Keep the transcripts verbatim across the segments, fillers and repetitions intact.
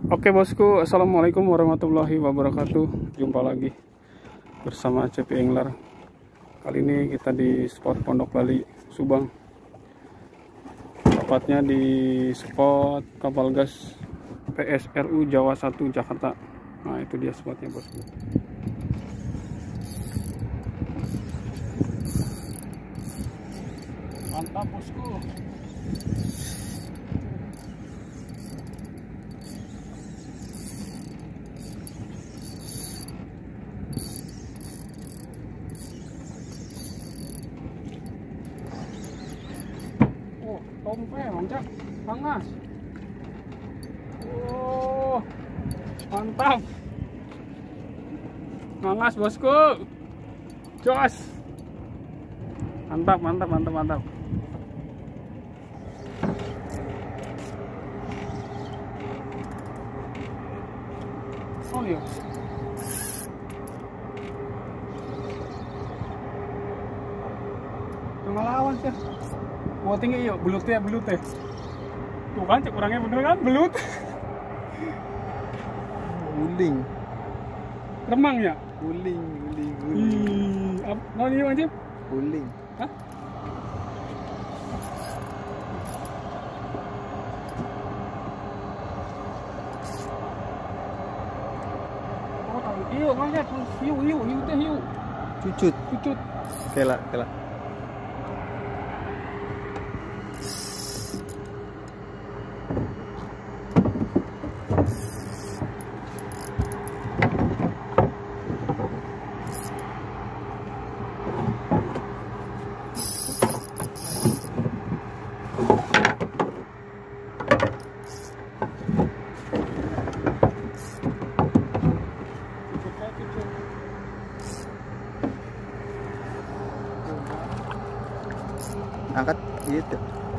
Oke bosku, assalamualaikum warahmatullahi wabarakatuh. Jumpa lagi bersama C P Angler. Kali ini kita di spot Pondok Bali, Subang. Tepatnya di spot kapal gas P S R U Jawa satu Jakarta. Nah itu dia spotnya bosku. Mantap bosku. Tompe, loncat, panas. Oh, mantap. Panas bosku. Jos. Mantap, mantap, mantap, mantap. Oh iya. Ngelawan sih. Wah tinggi yuk, belut ya, belut ya. Tuh kan, cek orangnya bener kan, belut. Guling. Remang ya? Guling, guling, guling. Ih, apa ini Bang Cip? Guling. Hah? Oh, tahu. Iyo, banyak. Hiu, hiu, hiu teh hiu. Cucut. Cucut. Kela, kela. Angkat gitu.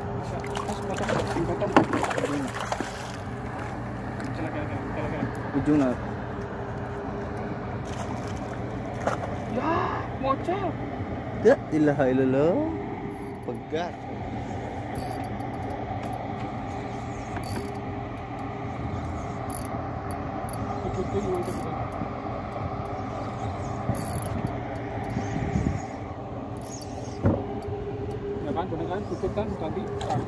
Ujungnya. Ya, mocel. Ya ilaha illallah. Pegat. Ikutin mantap. Kan bener kan tutup kan tadi kan.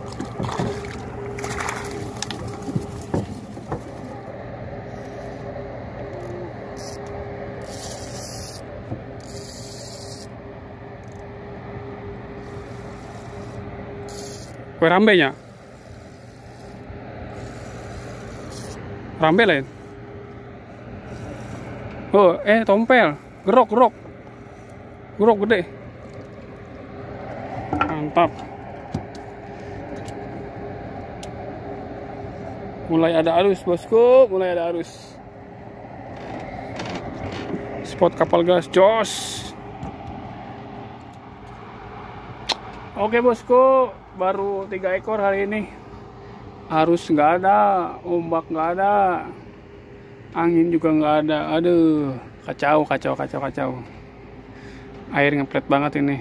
Kue rambenya rambe lain. Oh eh tompel gerok gerok gerok gede. Mantap. Mulai ada arus bosku, mulai ada arus. Spot kapal gas jos. Oke bosku, baru tiga ekor hari ini. Arus nggak ada, ombak nggak ada, angin juga nggak ada. Aduh, kacau, kacau, kacau, kacau. Air ngeplet banget ini.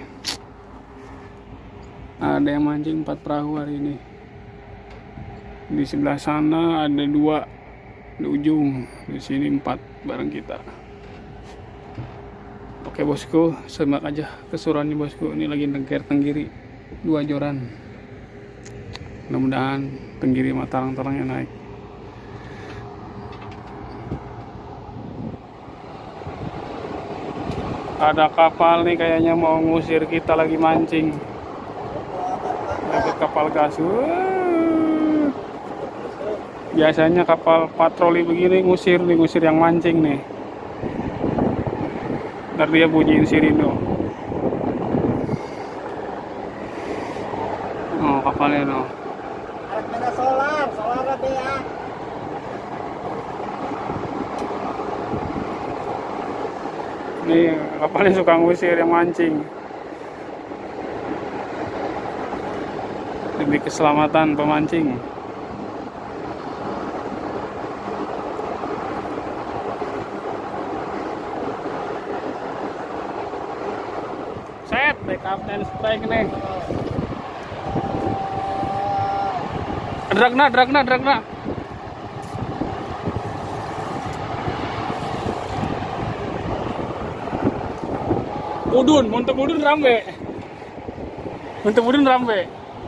Ada yang mancing empat perahu hari ini. Di sebelah sana ada dua di ujung, di sini empat bareng kita. Oke bosku, semak aja keseruannya bosku. Ini lagi nengker tenggiri dua joran. Mudah-mudahan tenggiri sama tarang-tarangnya naik. Ada kapal nih kayaknya mau ngusir kita lagi mancing. Dapat kapal gas. Wuh. Biasanya kapal patroli begini ngusir nih, ngusir yang mancing nih. Ntar dia bunyiin sirino. Oh kapalnya no. Ada solar, solar ada ya. Nih kapalnya suka ngusir yang mancing. Demi keselamatan pemancing. Set, backup dan strike nih. Dragna, dragna, dragna. Udun, untuk udun rambe. Untuk udun rambe.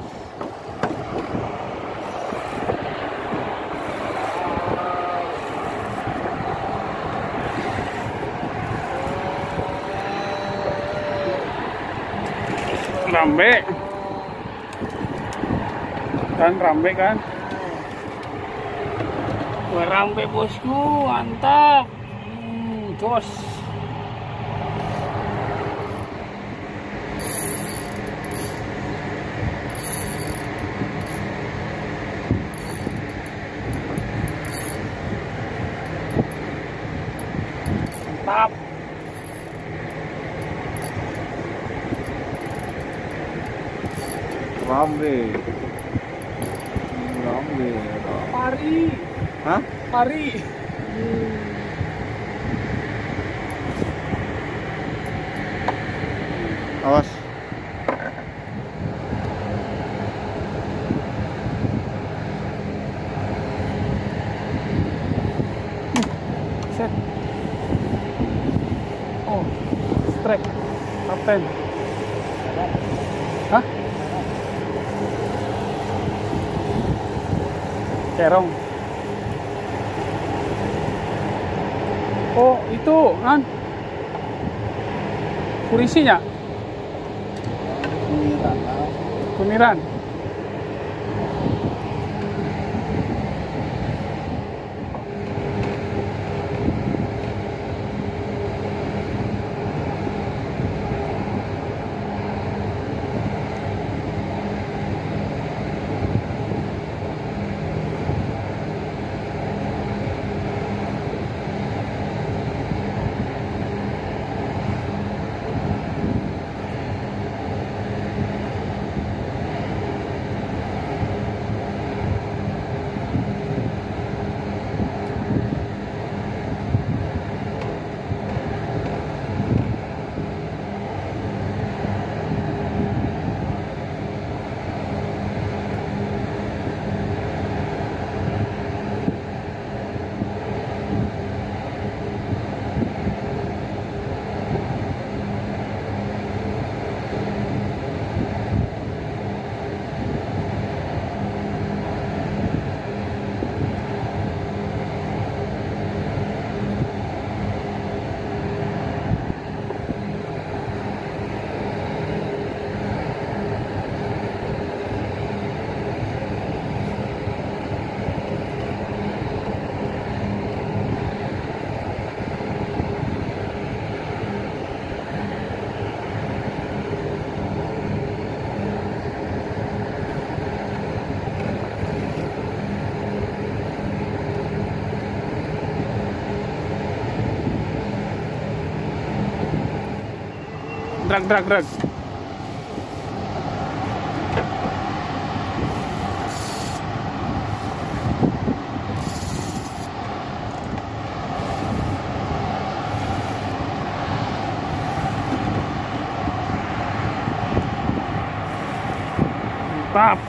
Rambe. Kan rambe kan? Wah, rambe bosku, mantap. Hmm, jos. Mantap. Rambe. Rambe. Pari. Hah? Pari. Awas. Set. Oh, strike. Kapten. Hah? Kerong. Oh, itu kan kurisinya kuniran. Drag, drag, drag. Mantap.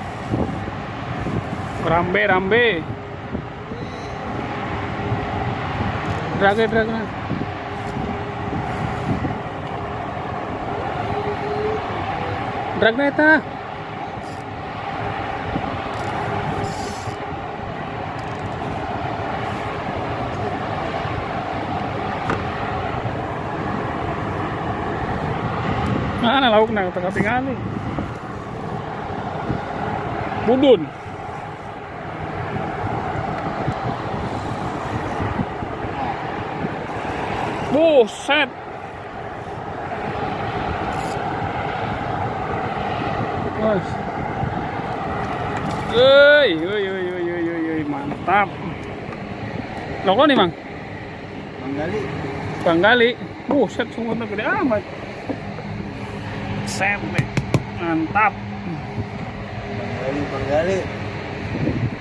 Rambe, rambe. Drag, drag, drag. Drag na ita. Ah, nalawag na tagatingali. Budon. Buset. Guys. Oi, oi, oi, oi, oi, oi, mantap. Loko nih, Mang? Panggali. Panggali. Buset, sungguhnya gede amat. Set, mantap. Panggali, panggali.